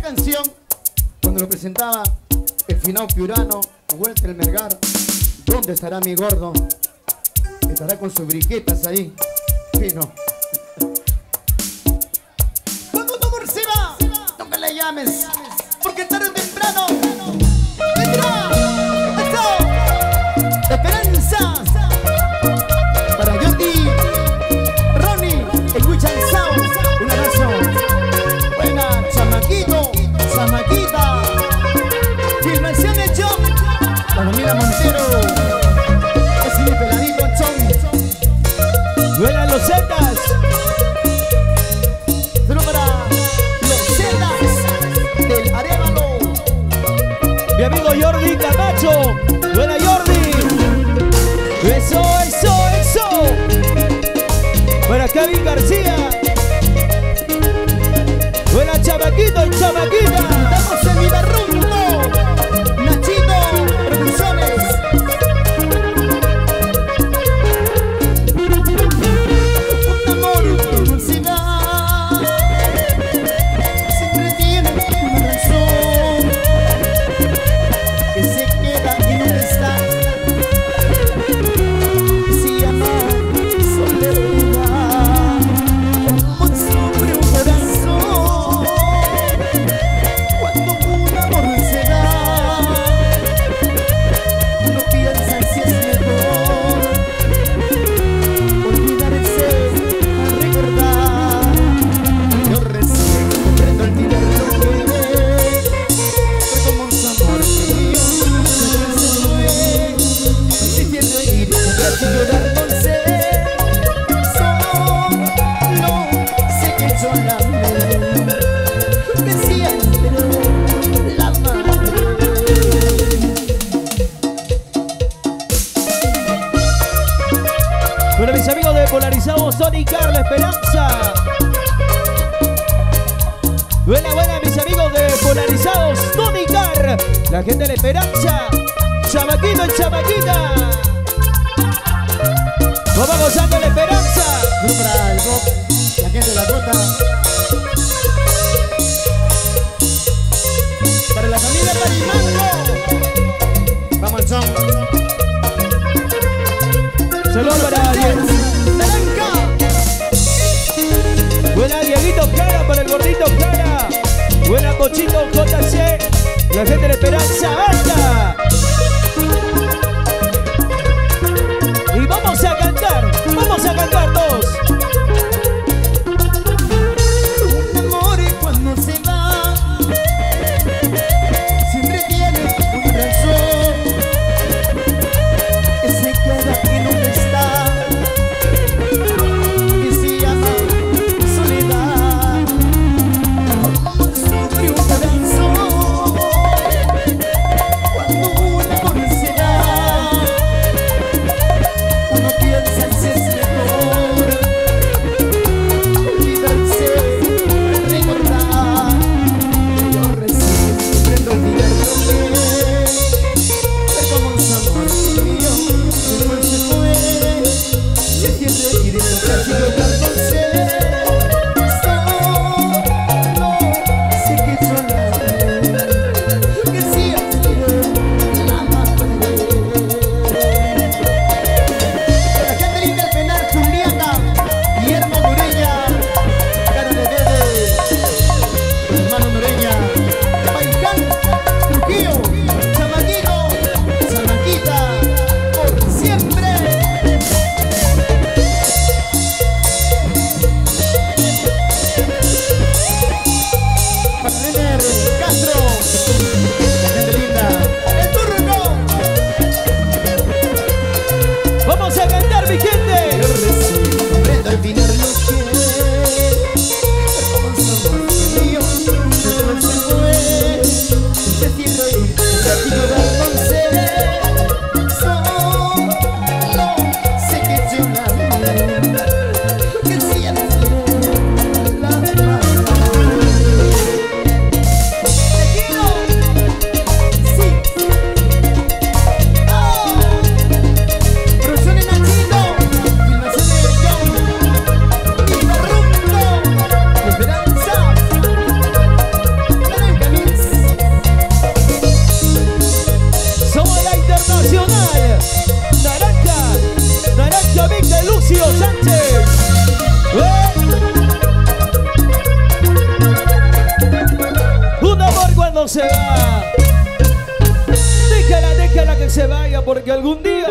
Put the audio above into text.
canción, cuando lo presentaba el Finao Piurano, Walter Melgar, ¿dónde estará mi gordo? Estará con sus briquetas ahí, fino. Cuando tu amor se va, no me le llames, porque tarde o temprano vendrá. ¡Eso! ¡Esperanza! Para Jordi, Ronnie, el Huichanzao, un abrazo. Buena, chamaquito, chamaquita. Filmación de John, la familia Montero. Es mi peladito, John. Buenas los Zetas. Solo para los Zetas del Arévalo. Mi amigo Jordi Camacho. Buena Jordi. Eso, eso, eso. Buena Kevin García. Buena chamaquito y chamaquita. Estamos en Vivarrundo. Nachito Producciones. Un amor que no se va, siempre tiene una razón, que se queda y no está. Si llama soledad, como sufre un corazón cuando un amor se da. Uno piensa si es mejor olvidarse a recordar. Yo recién comprendo el dinero que fue como un amor mío. Se fue, sintiendo ir, casi llorar con sed. Solo sé que yo la amé, que siempre la amaré. Bueno, mis amigos de Polarizados, Tony Carla Esperanza. Buena, buena, mis amigos de Polarizados, Tony Car. La gente de la Esperanza. Chamaquito y chamaquita. Vamos gozando la Esperanza. Solo para el rock, la gente de la Gota. Para la familia Parimango. Vamos al son. Saludos para Diego. Buena Dieguito Clara para el gordito Clara. Buena Cochito JC. La gente de la Esperanza Alta. Y vamos a cantar todos. Un amor cuando se va, siempre tiene una razón, que se queda y nunca está, que se llama soledad. Sufre un corazón no se va. Déjala que se vaya porque algún día